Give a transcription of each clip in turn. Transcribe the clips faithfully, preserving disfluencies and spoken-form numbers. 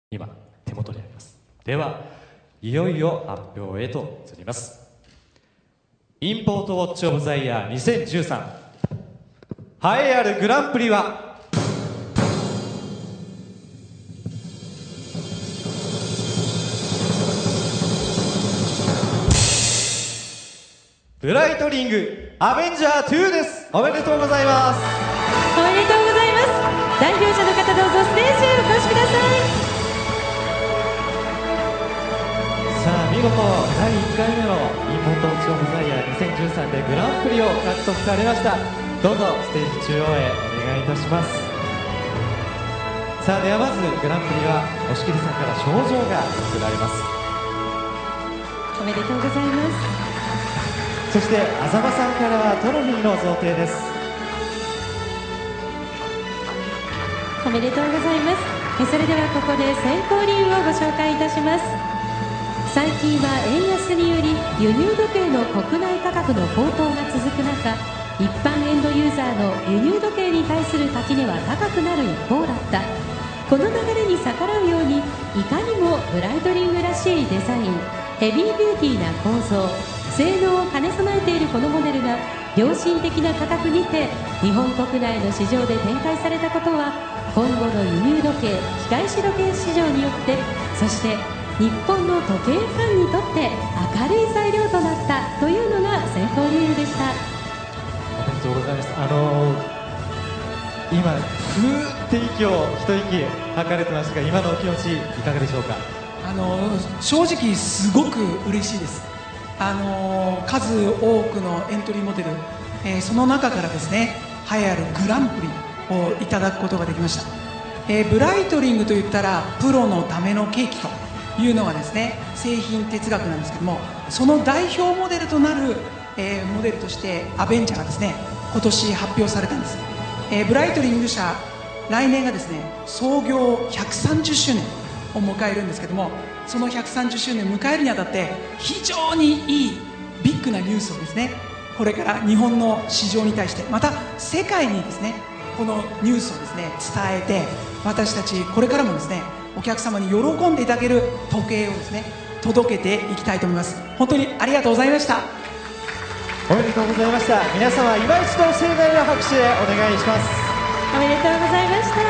今手元にあります。ではいよいよ発表へと移ります。インポートウォッチオブザイヤーにせんじゅうさん栄えあるグランプリはブライトリングアベンジャーツーです。おめでとうございます。 おめでとうございます。代表者の方どうぞステージへお越しください。 さあ見事だいいっかいめのインポートウォッチオブザイヤーにせんじゅうさんでグランプリを獲得されました。どうぞステージ中央へお願いいたします。さあではまずグランプリは押切さんから賞状が贈られます。 おめでとうございます。 そしてあざまさんからはトロフィーの贈呈です。 おめでとうございます。それではここで選考理由をご紹介いたします。最近は円安により輸入時計の国内価格の高騰が続く中、一般エンドユーザーの輸入時計に対する垣根は高くなる一方だった。この流れに逆らうように、いかにもブライトリングらしいデザイン、ヘビービューティーな構造、性能を兼ね備えているこのモデルが良心的な価格にて日本国内の市場で展開されたことは、今後の輸入時計、機械式時計市場によって、そして日本の時計ファンにとって明るい材料となったというのが選考理由でした。 おめでとうございます。あのー、今ふーって息を一息吐かれてましたが、今のお気持ちいかがでしょうか。 あの正直すごく嬉しいです。あの数多くのエントリーモデル、えー、その中からですね栄えあるグランプリをいただくことができました。えー、ブライトリングといったらプロのためのケーキというのがですね製品哲学なんですけども、その代表モデルとなる、えー、モデルとしてアベンジャーがですね今年発表されたんです。えー、ブライトリング社、来年がですね創業ひゃくさんじゅっしゅうねんを迎えるんですけども、そのひゃくさんじゅっしゅうねんを迎えるにあたって非常にいいビッグなニュースをですねこれから日本の市場に対して、また世界にですねこのニュースをですね伝えて、私たちこれからもですねお客様に喜んでいただける時計をですね届けていきたいと思います。本当にありがとうございました。 おめでとうございました。皆様今一度盛大な拍手でお願いします。 おめでとうございました。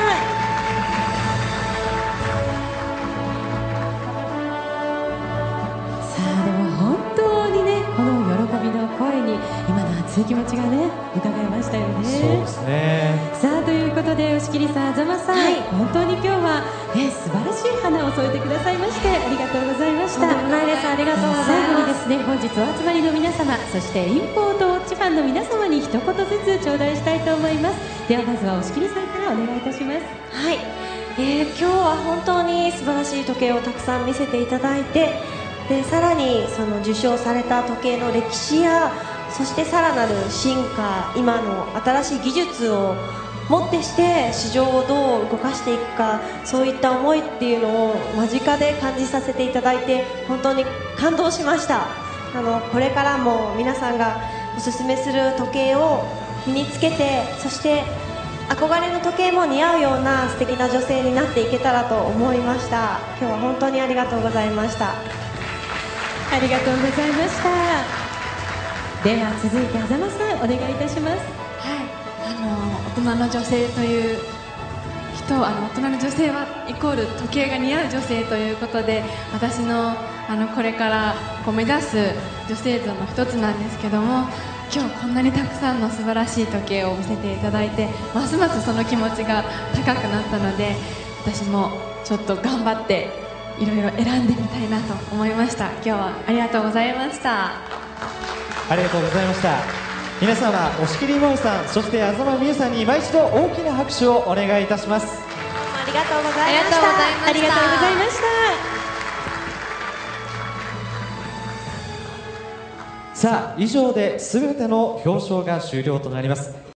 今の熱い気持ちがね伺いましたよね。 そうですね。 さあということで押切さん、あざまさん、はい、本当に今日は、ね、素晴らしい花を添えてくださいましてありがとうございました。 とんでもないです。ありがとうございます。 最後にですね本日お集まりの皆様、そしてインポートウォッチファンの皆様に一言ずつ頂戴したいと思います。ではまずは押切さんからお願いいたします。 はい、えー、今日は本当に素晴らしい時計をたくさん見せていただいて、でさらにその受賞された時計の歴史や、そしてさらなる進化、今の新しい技術をもってして市場をどう動かしていくか、そういった思いっていうのを間近で感じさせていただいて本当に感動しました。あのこれからも皆さんがおすすめする時計を身につけて、そして憧れの時計も似合うような素敵な女性になっていけたらと思いました。今日は本当にありがとうございました。 ありがとうございました。では続いてあざまさんお願いいたします。 はい、あの大人の女性という人、あの大人の女性はイコール時計が似合う女性ということで、私のあのこれからこう目指す女性像の一つなんですけども、今日こんなにたくさんの素晴らしい時計を見せていただいて、ますますその気持ちが高くなったので、私もちょっと頑張っていろいろ選んでみたいなと思いました。今日はありがとうございました。 ありがとうございました。皆様、押切もえさん、そしてあざまみゆさんに今一度大きな拍手をお願いいたします。 ありがとうございました。 ありがとうございました。 さあ、以上で全ての表彰が終了となります。